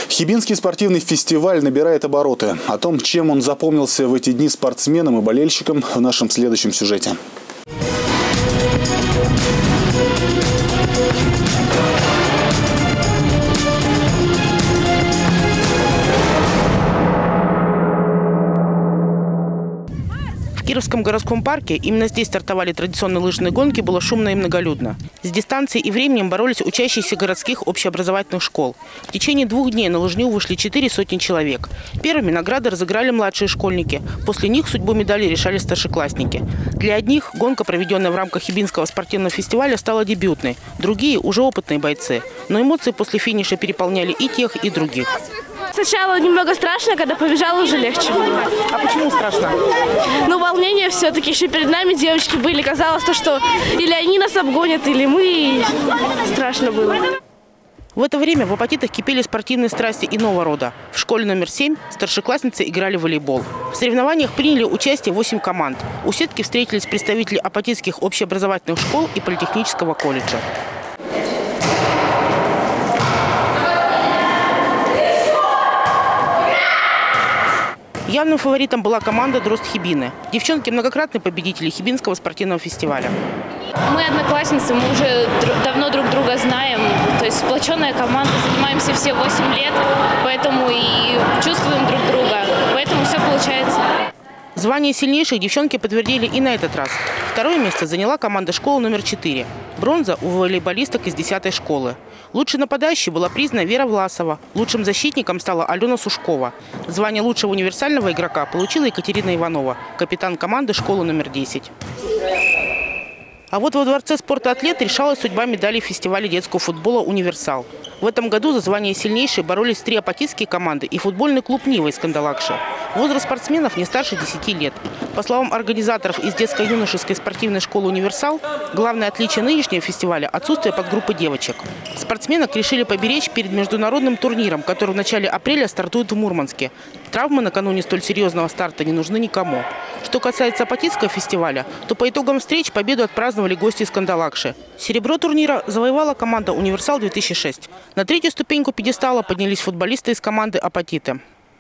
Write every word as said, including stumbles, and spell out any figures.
Хибинский спортивный фестиваль набирает обороты. О том, чем он запомнился в эти дни спортсменам и болельщикам, в нашем следующем сюжете. В Кировском городском парке, именно здесь стартовали традиционные лыжные гонки, было шумно и многолюдно. С дистанцией и временем боролись учащиеся городских общеобразовательных школ. В течение двух дней на лыжню вышли четыре сотни человек. Первыми награды разыграли младшие школьники. После них судьбу медалей решали старшеклассники. Для одних гонка, проведенная в рамках Хибинского спортивного фестиваля, стала дебютной. Другие – уже опытные бойцы. Но эмоции после финиша переполняли и тех, и других. Сначала немного страшно, когда побежала, уже легче. А почему страшно? Ну, волнение все-таки. Еще перед нами девочки были. Казалось, то, что или они нас обгонят, или мы. Страшно было. В это время в Апатитах кипели спортивные страсти иного рода. В школе номер семь старшеклассницы играли в волейбол. В соревнованиях приняли участие восемь команд. У сетки встретились представители апатитских общеобразовательных школ и политехнического колледжа. Явным фаворитом была команда «Дрозд Хибины». Девчонки – многократные победители Хибинского спортивного фестиваля. Мы одноклассницы, мы уже давно друг друга знаем. То есть сплоченная команда, занимаемся все восемь лет, поэтому и чувствуем друг друга. Поэтому все получается. Звание сильнейших девчонки подтвердили и на этот раз. Второе место заняла команда школы номер четыре. Бронза у волейболисток из десятой школы. Лучшей нападающей была признана Вера Власова. Лучшим защитником стала Алена Сушкова. Звание лучшего универсального игрока получила Екатерина Иванова, капитан команды школы номер десять. А вот во Дворце спорта «Атлет» решалась судьба медалей фестиваля детского футбола «Универсал». В этом году за звание сильнейшей боролись три апатитские команды и футбольный клуб «Нива» из Кандалакши. Возраст спортсменов не старше десяти лет. По словам организаторов из детско-юношеской спортивной школы «Универсал», главное отличие нынешнего фестиваля – отсутствие подгруппы девочек. Спортсменок решили поберечь перед международным турниром, который в начале апреля стартует в Мурманске. Травмы накануне столь серьезного старта не нужны никому. Что касается апатитского фестиваля, то по итогам встреч победу отпраздновали гости из Кандалакши. Серебро турнира завоевала команда «Универсал-две тысячи шесть». На третью ступеньку пьедестала поднялись футболисты из команды «Апатиты».